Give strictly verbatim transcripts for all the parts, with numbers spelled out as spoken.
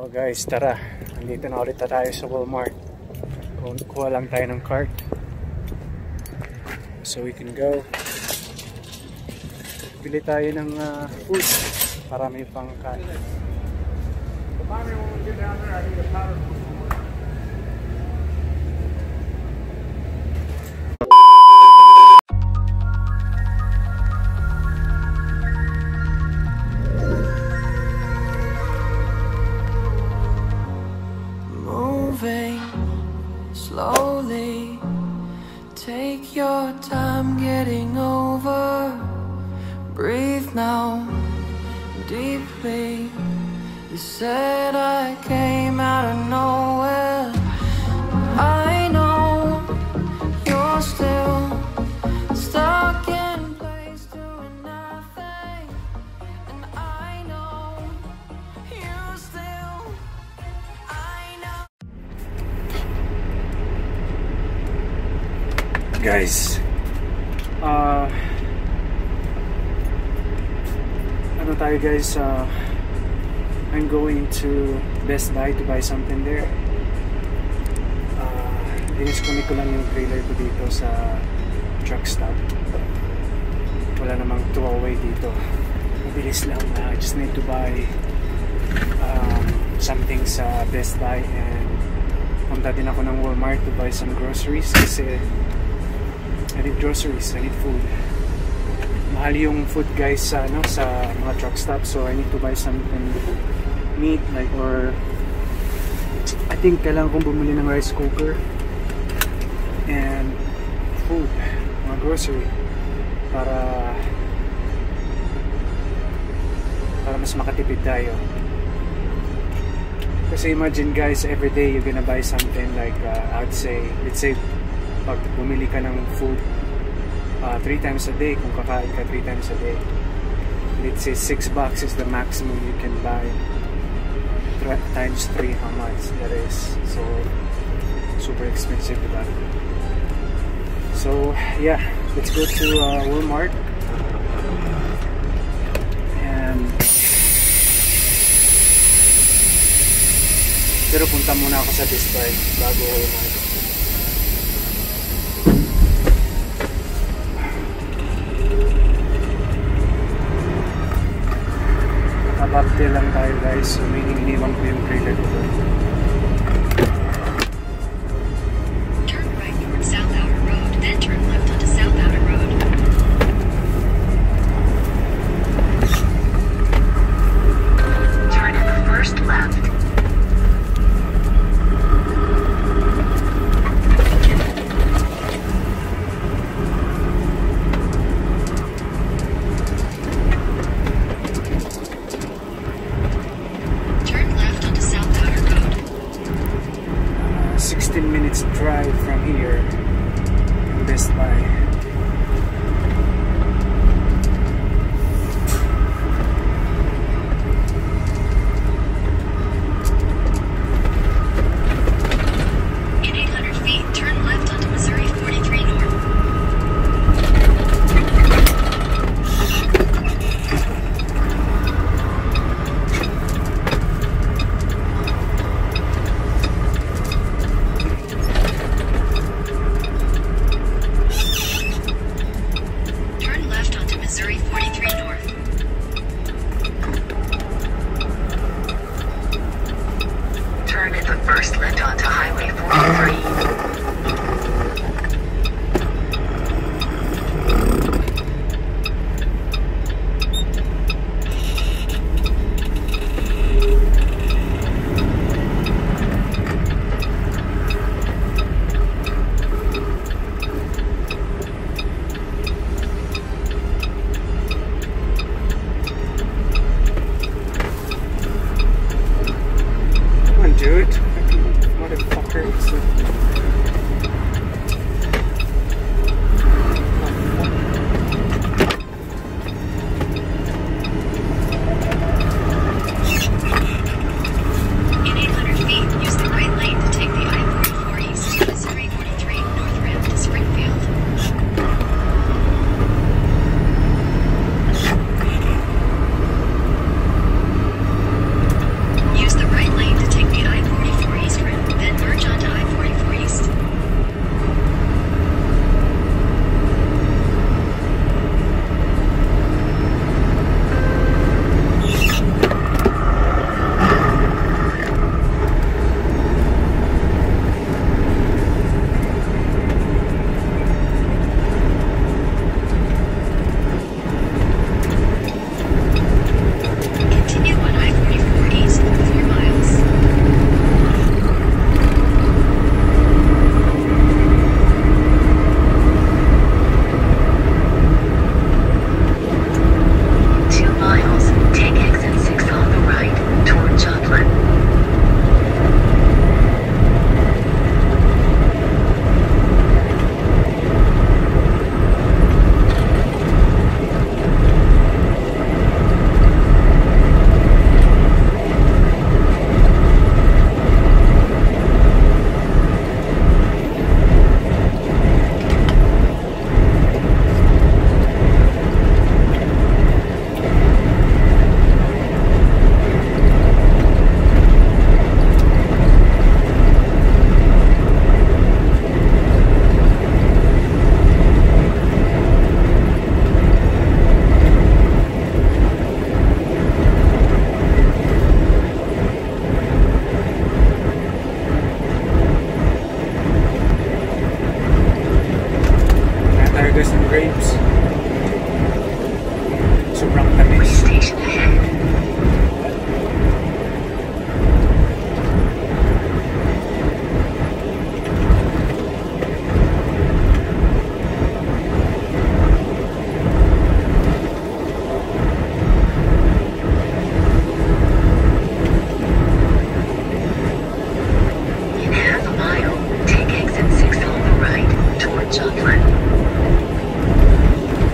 So guys, tara. Nandito na ulit tayo sa Walmart. Kuha lang tayo ng cart. So we can go. Pili tayo ng uh, food para may pangkain. Moving slowly, take your time getting over. Breathe now, deeply. You said I came out of nowhere. I know you're still stuck in place doing nothing, and I know you still. I know. Guys, uh, ano tayo guys, uh, I'm going to Best Buy to buy something there. Uh, Dinisconnect ko lang yung trailer ko dito sa truck stop. Wala namang two-way dito. Mabilis lang. I uh, just need to buy um, something sa Best Buy, and punta din ako ng Walmart to buy some groceries kasi I need groceries, I need food. Mahal yung food guys sa ano, sa mga truck stop, so I need to buy something meat like, or I think kailangan kong bumili ng rice cooker and food, mga grocery para para mas makatipid tayo. Kasi imagine guys, every day you're gonna buy something like uh, I would say, let's say pag bumili ka ng food uh, three times a day, kung kakain ka three times a day, let's say six bucks is the maximum you can buy. Times three, how much that is? So super expensive, diba? So yeah, let's go to uh, Walmart and pero punta muna ako sa Best Buy bago Walmart. Nakabakte lang tayo guys, so meaning iniwan ko yung trailer ko doon. Turn right toward South Outer Road, then turn left onto South Outer Road. Turn first left. sixteen minutes drive from here, Best Buy. In eight hundred feet, turn left onto Missouri forty-three North. Burgers and grapes. Sobrang tamis. Station ahead. In half a mile, take exit six on the right, toward Joplin.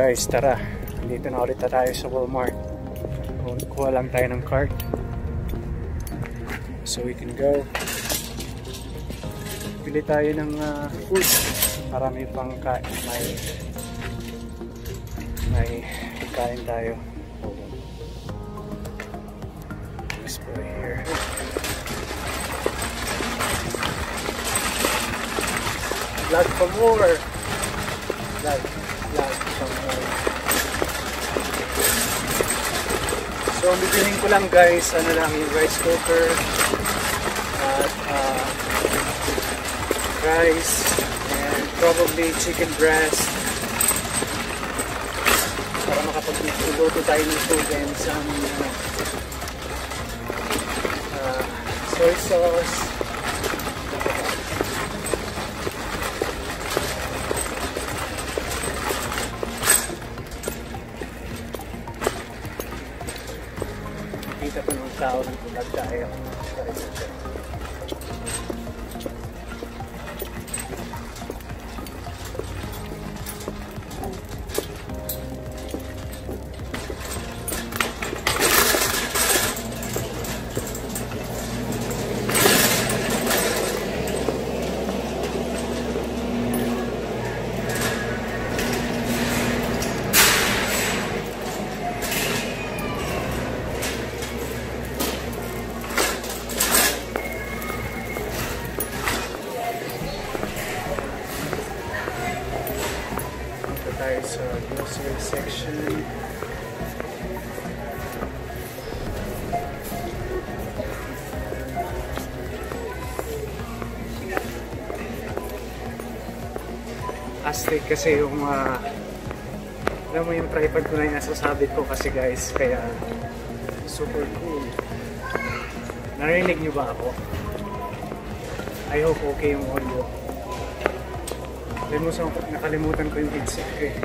guys, tara. Dito na ulit na tayo sa Walmart. Kuha lang tayo ng cart. So we can go. Pili tayo ng uh, food para may pangkain. May, may pagkain tayo. Let's go here. Vlog for more. Vlog, vlog for more. So, ang bibilin ko lang guys, ano lang yung rice cooker at uh, rice and probably chicken breast para makapag-luto tayo ng food and some uh, soy sauce. Kita po ng tao ng tulag tayo. Tayo sa grocery section. Astig kasi yung uh, alam mo yung tripod ko na yung nasasabit ko kasi guys, kaya super cool. Narinig nyo ba ako? I hope okay yung audio. Limusan ko, nakalimutan ko yung headset ko eh.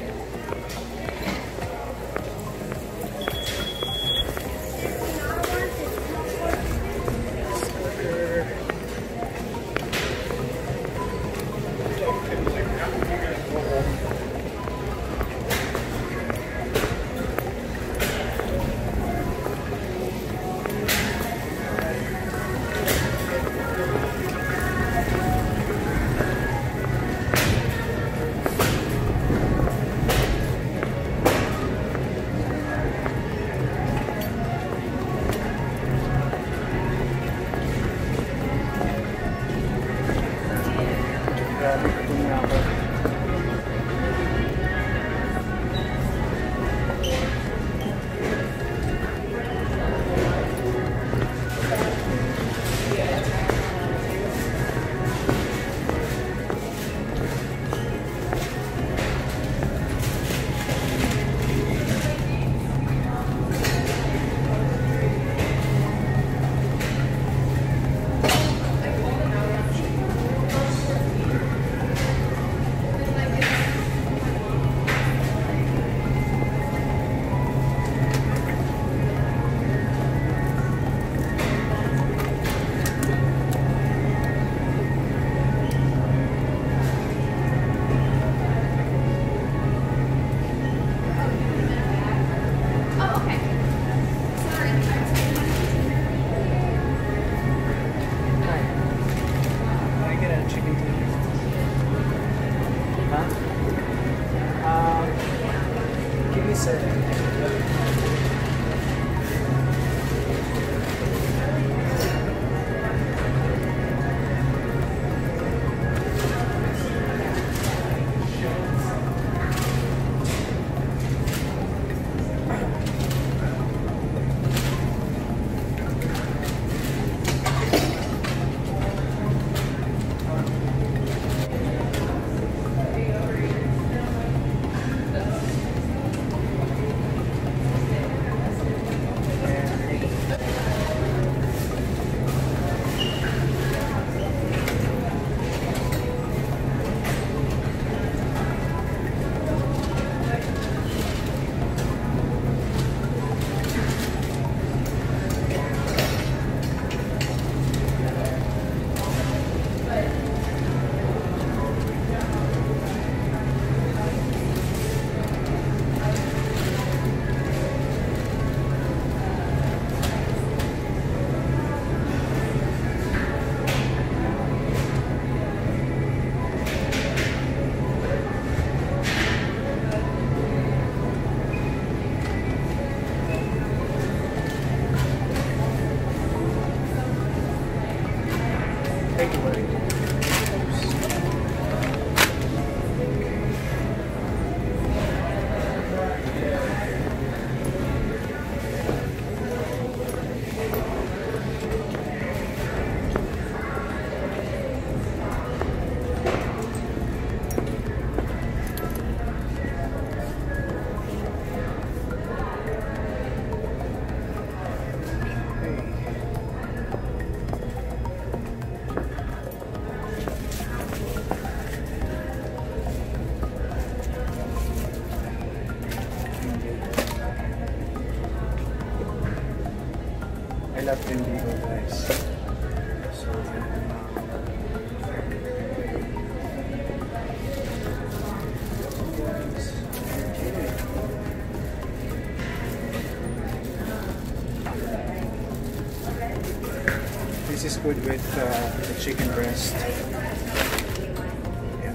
Grabe ito niya ako. slab din dito guys. So, this is good with uh, the chicken breast. Yeah.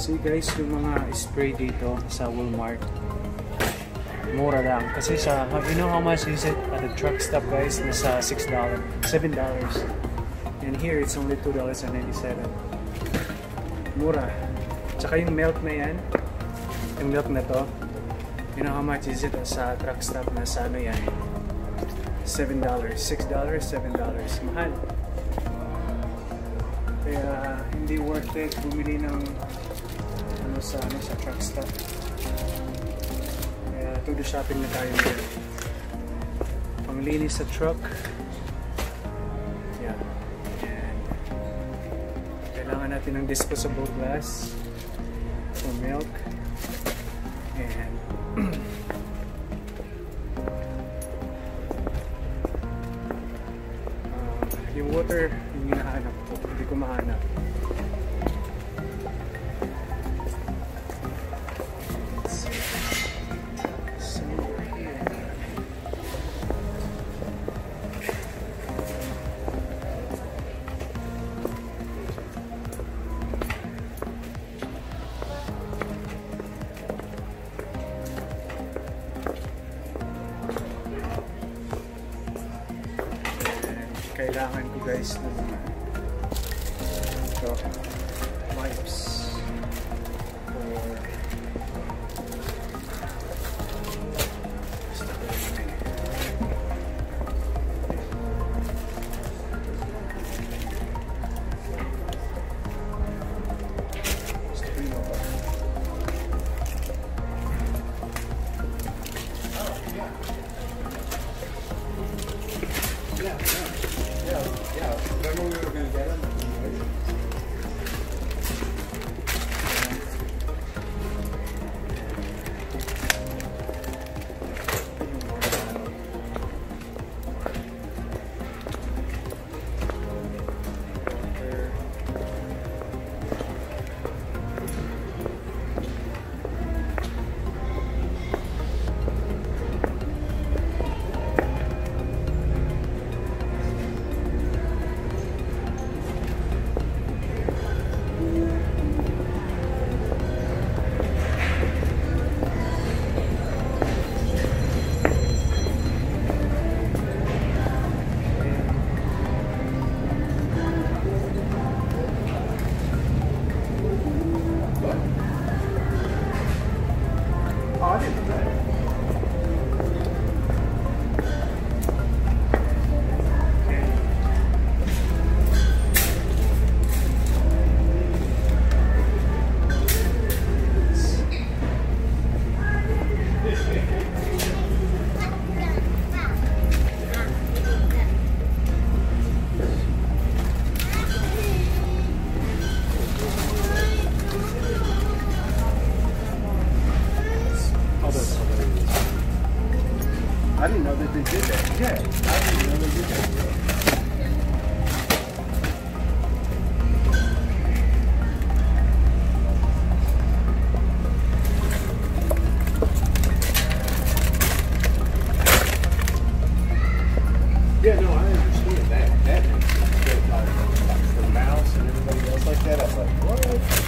See guys, yung mga spray dito sa Walmart, mura lang. Kasi sa, you know how much is it at the truck stop guys? Nasa six dollars, seven dollars. And here it's only two dollars and ninety-seven cents. Mura. Tsaka yung milk na yan, yung milk na to, you know how much is it sa truck stop? Nasa ano yan? seven dollars, six dollars, seven dollars. Mahal. Kaya hindi worth it bumili ng ano sa ano sa truck stop. Kaya to the shopping na tayo ngayon. Panglinis sa truck. Yeah. And kailangan natin ng disposable glass for milk. And uh, yung water yung hinahanap ko. Hindi ko mahanap. Kailangan ko guys ng ito, wipes or I didn't know that they did that. Yeah, I didn't know they did that. Yeah, no, I understand that. That makes sense. Like the mouse and everybody else like that. I was like, what?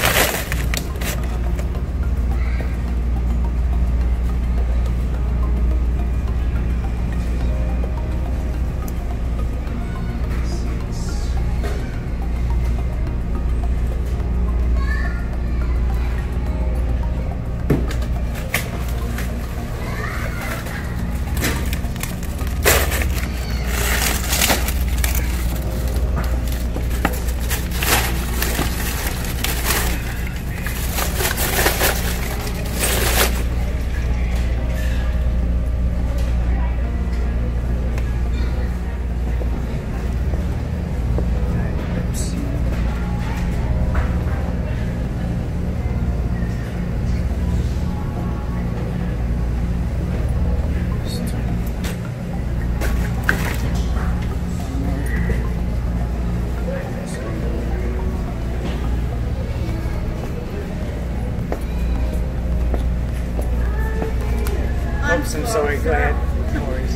Oops, I'm sorry, go ahead. No worries.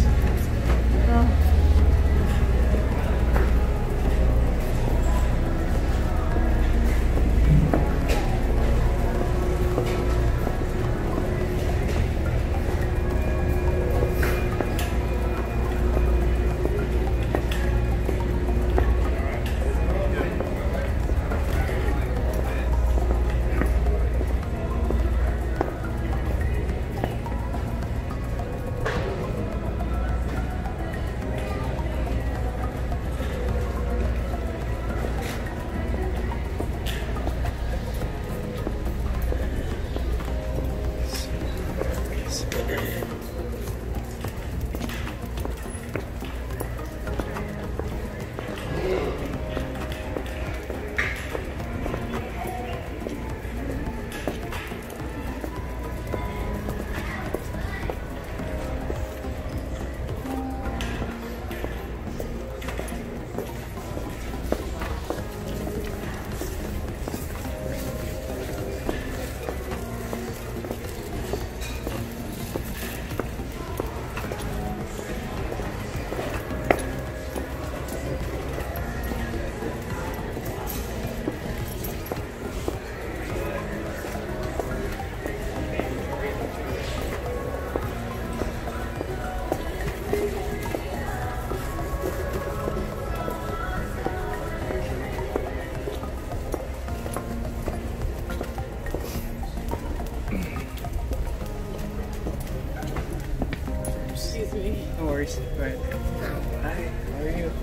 Excuse me. No worries. Go ahead. Hi, how are you?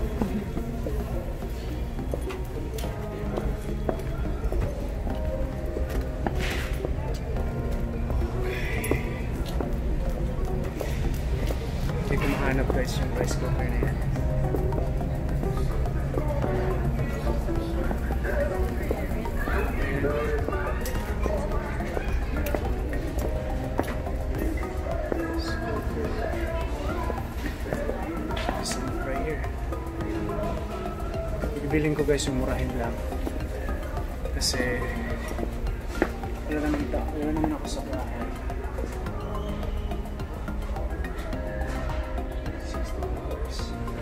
Hindi ko mahanap guys yung rice cooker na yan. Bibiling ko guys yung murahin lang kasi wala naman, wala naman ako sa bahay. sixty dollars.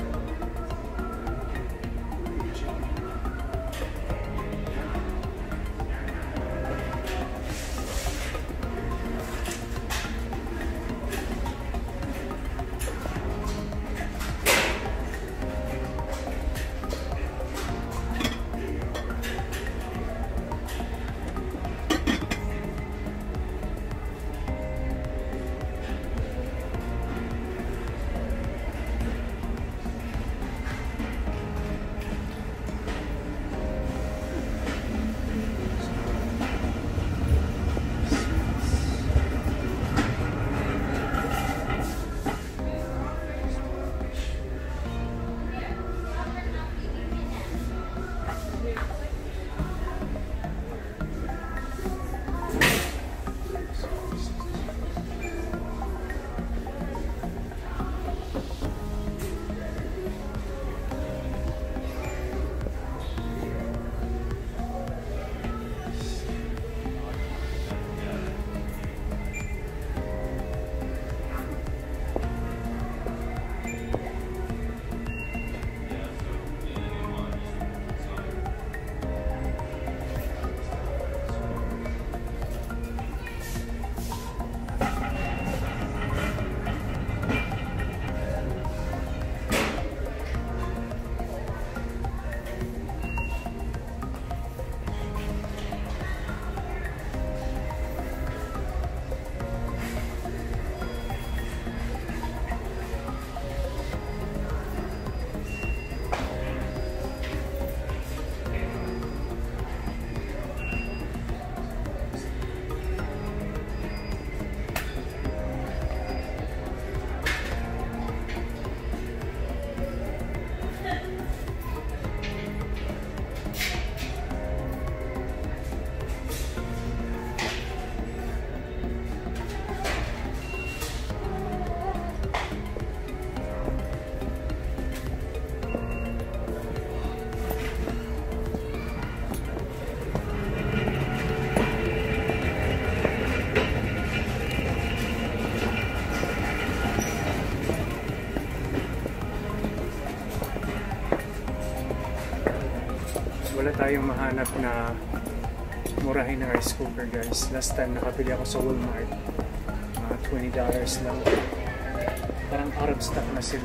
Wala tayong mahanap na murahin na rice cooker guys. Last time nakabili ako sa Walmart, uh, twenty dollars lang. Parang out of stock na sila.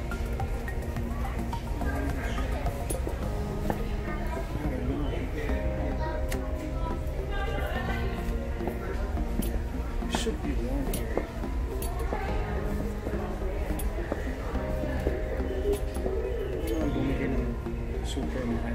Should be one here. Bumili ng super mahal.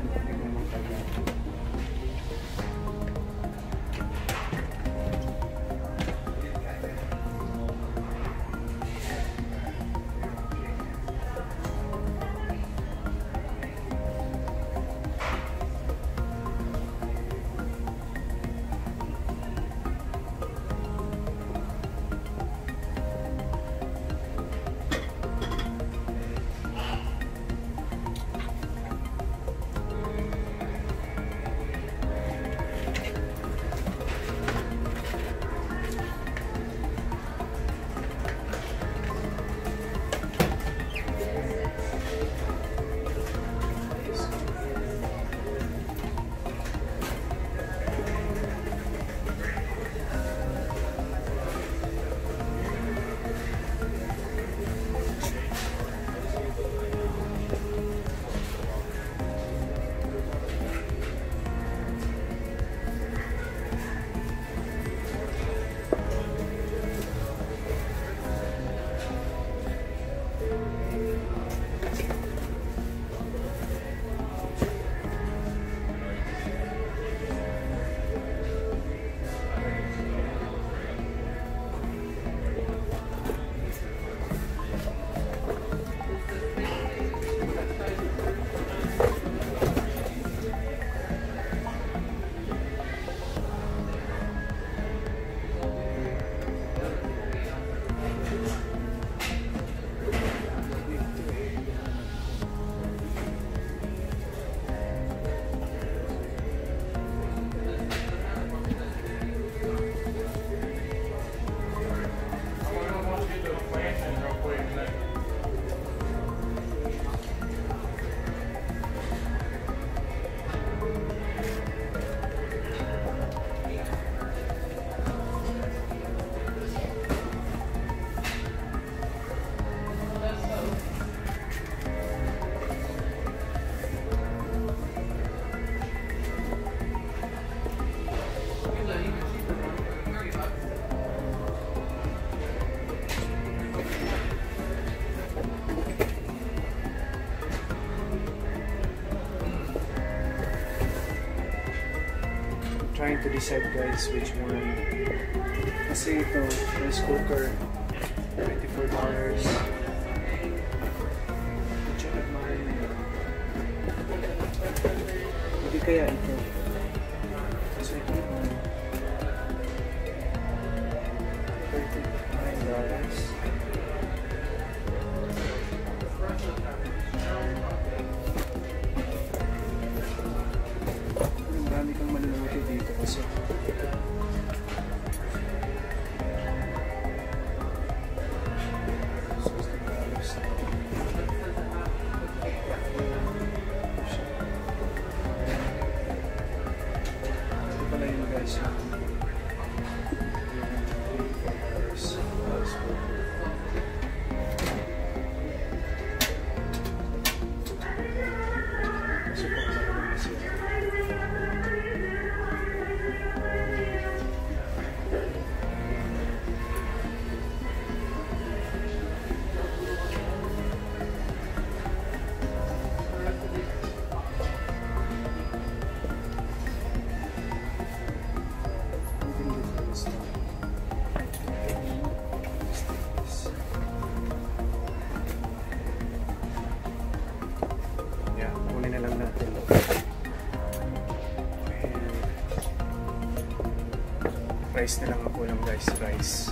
trying to decide guys which one. Kasi ito, rice cooker, twenty-four dollars. Medyo nagmahal na yun. Hindi kaya ito. Kasi ito naman thirty-nine dollars. Marami kang maluluto dito kasi rice na lang ang kulang guys, rice.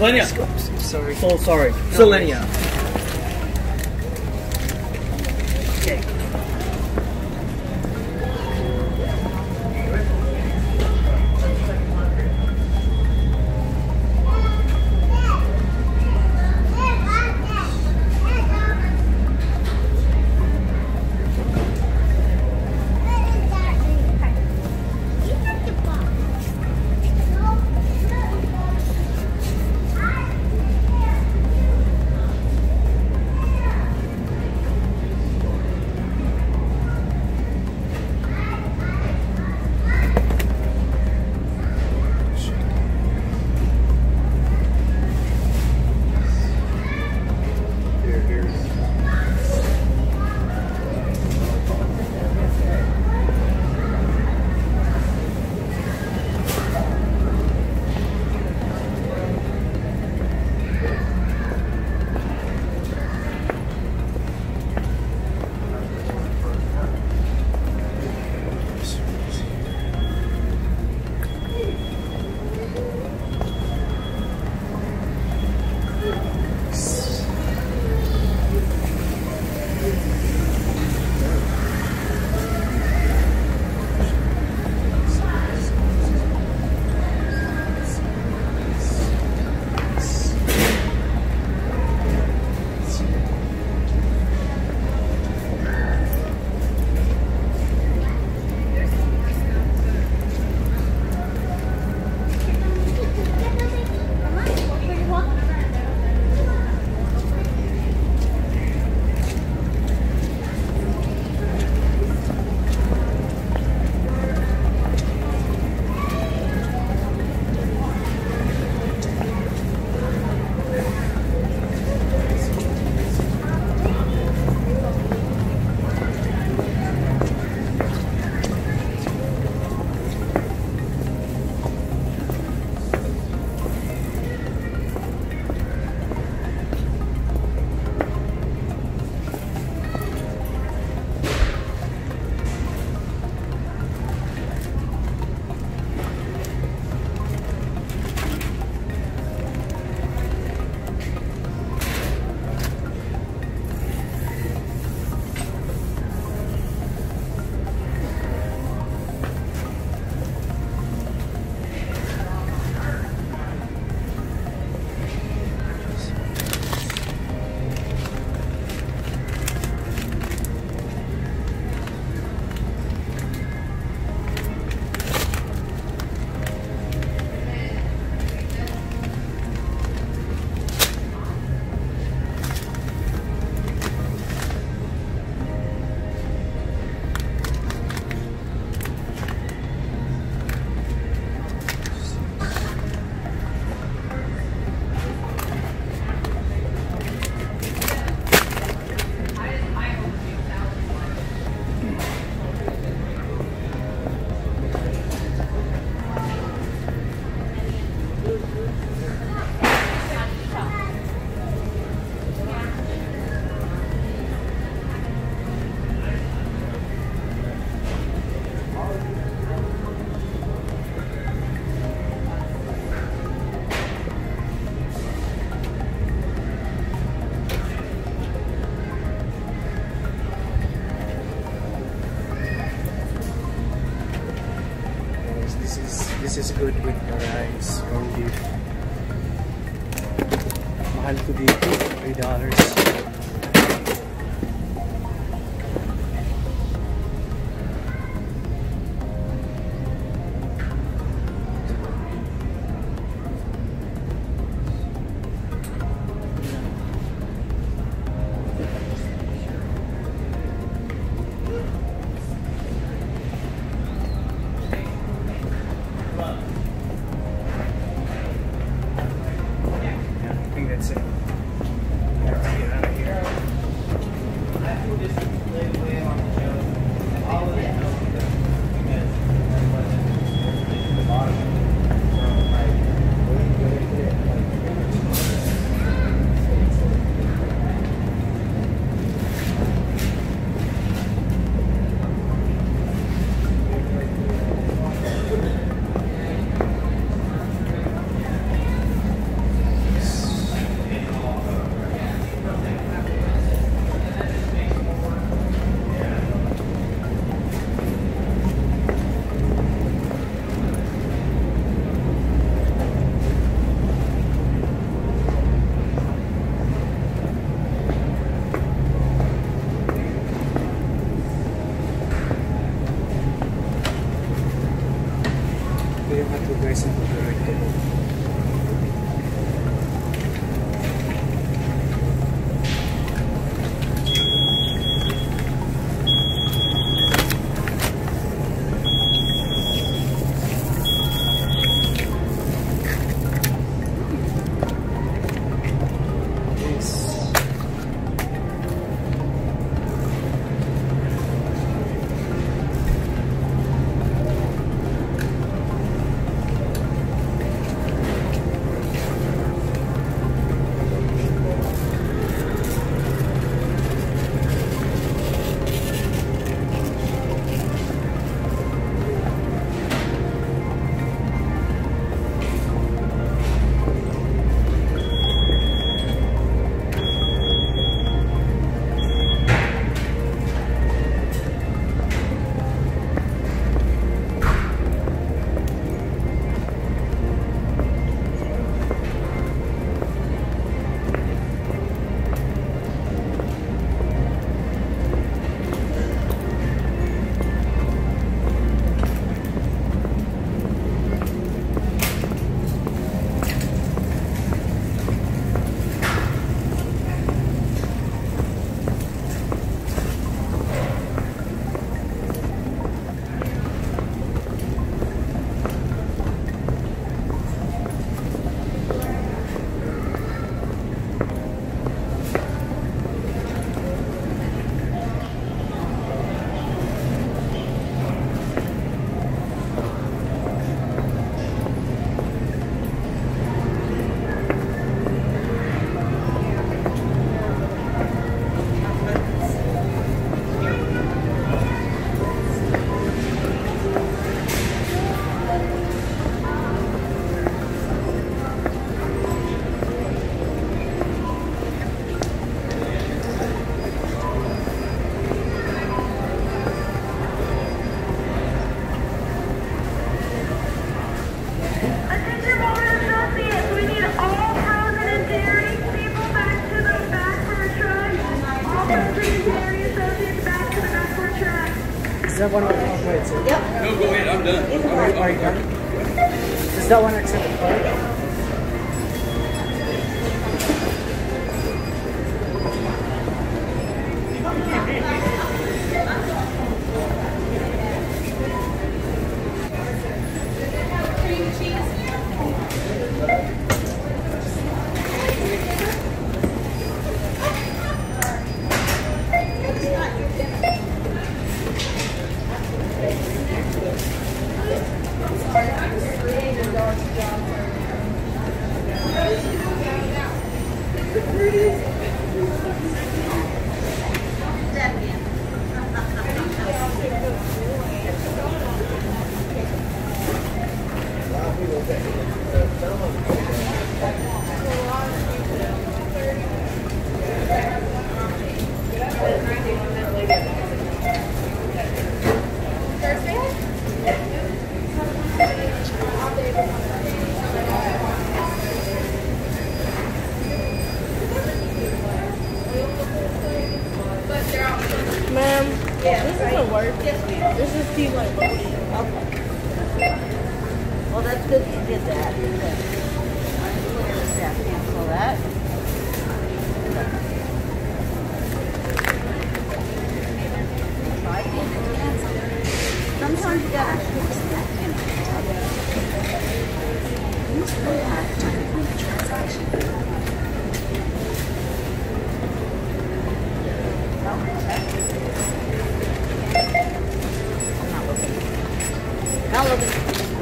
Selenia. Sorry. So sorry. No Selenia. Okay. Here, here's. This is good with the rice or beef. Mahal ko dito, three dollars. Yeah, I think that's it. That's it. guys ang tutuloy ko. Does that one wait, so Yep. No, go ahead. I'm done. I'm, are, I'm, are you done? Does that one accept the card? Ma'am, this doesn't work. This is too like. Okay. Well, that's good you did that. Yeah, cancel that. Sometimes you gotta fix that. You still have to complete the transaction. Not looking.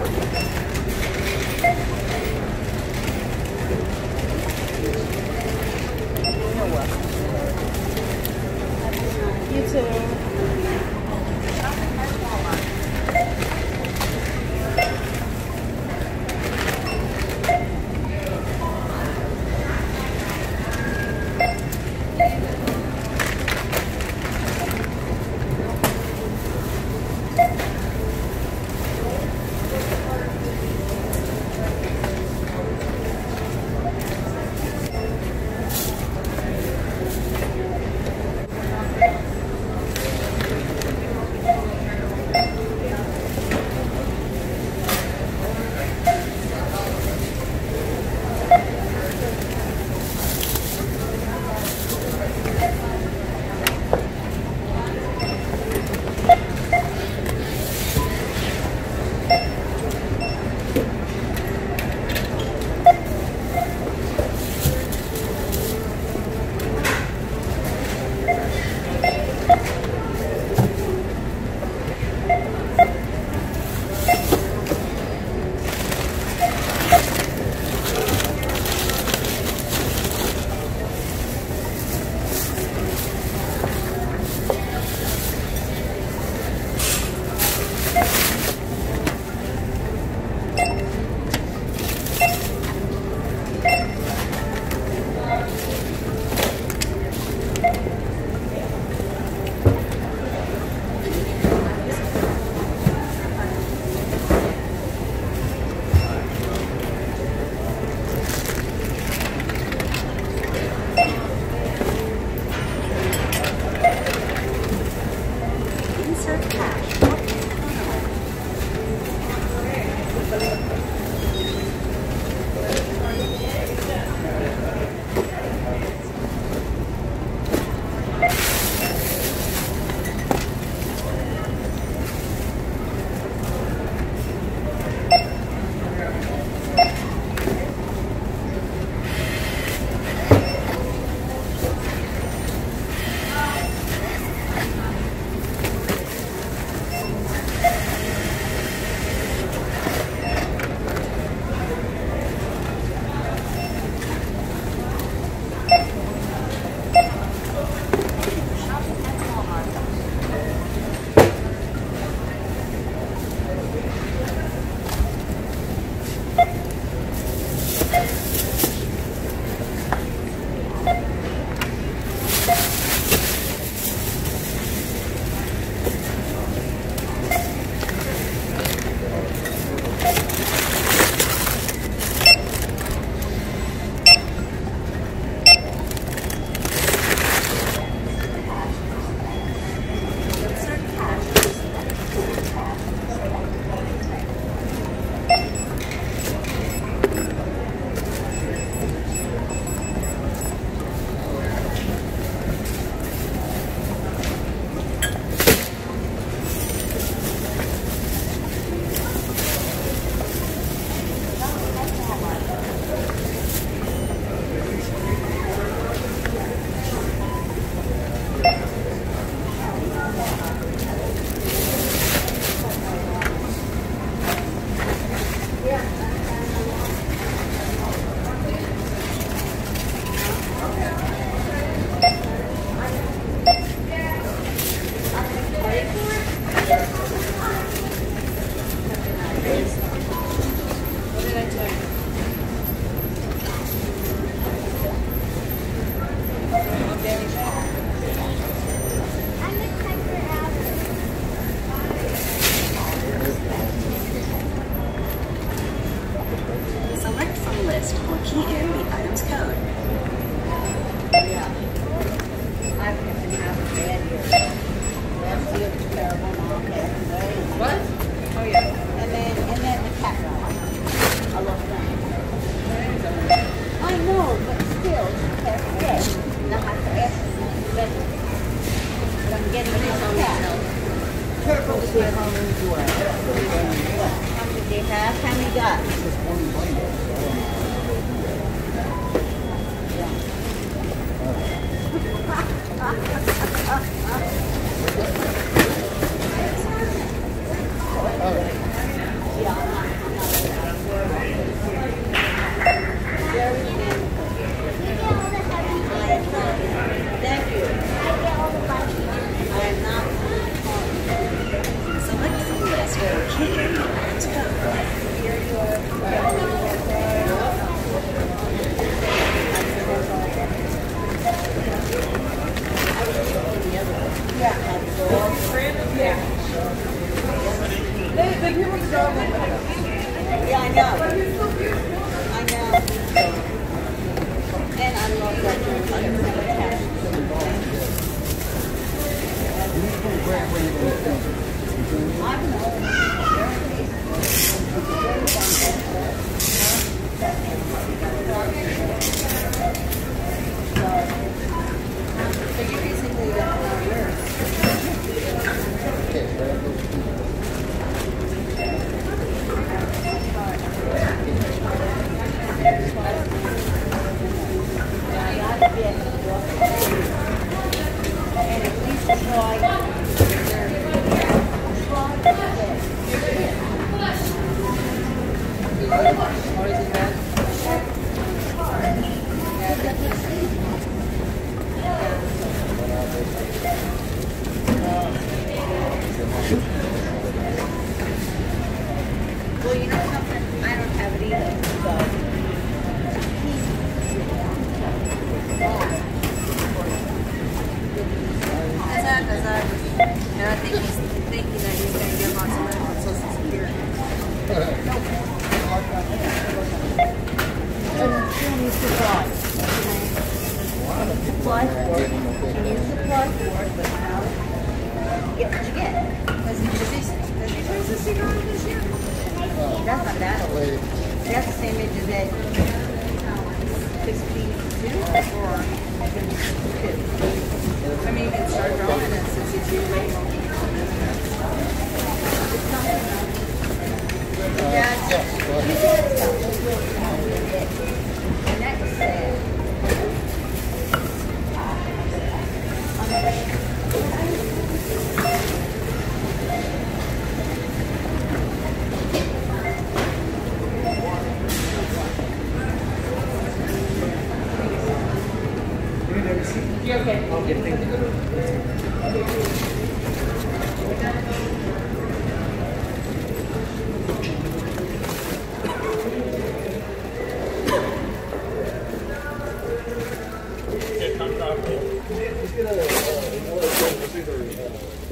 You're welcome. You too. getting this on yourself. Turtle sweet home as well. How many do you have? How many got? Thank you. I am not. Select from list where K Let's go. Here you Yeah, I know. I know. And I love that you're attached to the ball. I So you basically got yours. And at least try. Or is it red? Well, you know something? I don't have it either. So. That's that, that's that. And I think he's thinking that he's going to get lots of money on Social Security. Can you supply? Supply for it. Can you supply for it, but now get what you get. Does he, does he, does he raise the cigar this year? That's not that old. That's the same age as that. sixty-two or fifty-two. I mean, it started growing at sixty-two, right? That's, you said it's got those little towns in it. And that's sad. You're okay. Okay, thank you. Let's get a, uh, more of a